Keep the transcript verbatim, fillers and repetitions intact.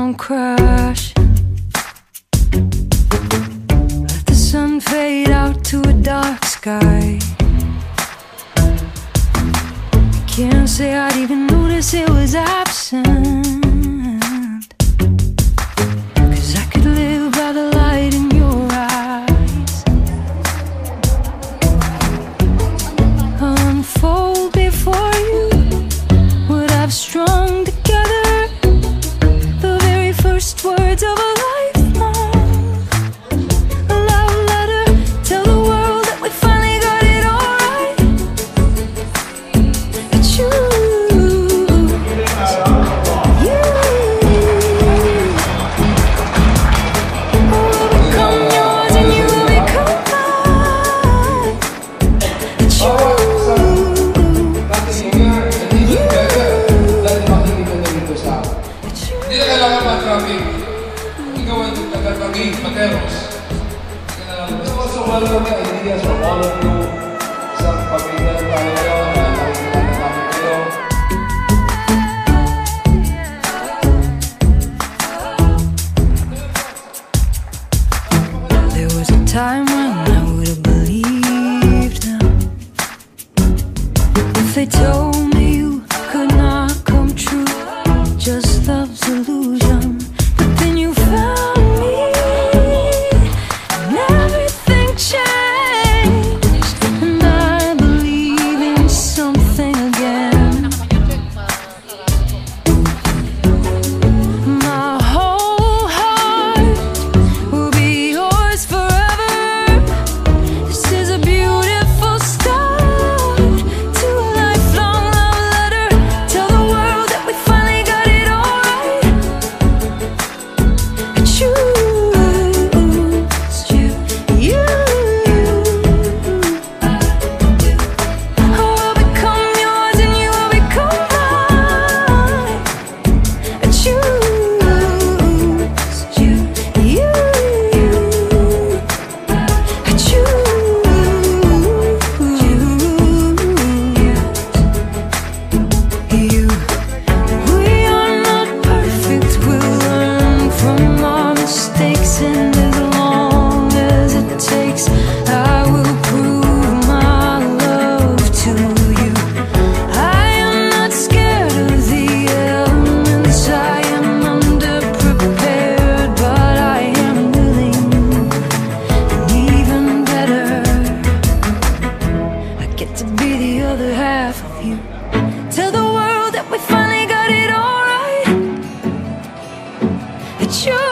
come crash. Let the sun fade out to a dark sky. I can't say I'd even notice it was absent, 'cause I could live by the light in your eyes. I'll unfold before you what I've strung together, the very first words of a lifelong, a love letter. Tell the world that we finally got it all right. It's you, you. I will become yours and you will become mine. It's you. Hindi na kailangan ma-traffic. Ikaw ang taga-Taguig, Materos. So also welcome na ideas from all of you. Isang pamilya na tayo ngayon na nakikita na namin kayo. There was a time when I would have believed them if they told me you could not come true. Just love's illusion. But then you found me and everything changed, and I believe in something again. My whole heart will be yours forever. This is a beautiful start to a lifelong love letter. Tell the world that we finally got it all right. It's you, it's you, you. I will become yours and you will become mine. It's you, it's you, you. It's you, you. We are not perfect, we'll learn from our mistakes, and as long as it takes, I will prove my love to you. I am not scared of the elements, I am underprepared, but I am willing, and even better, I get to be the other half of you. Tell the world that we finally got it all right. It's you.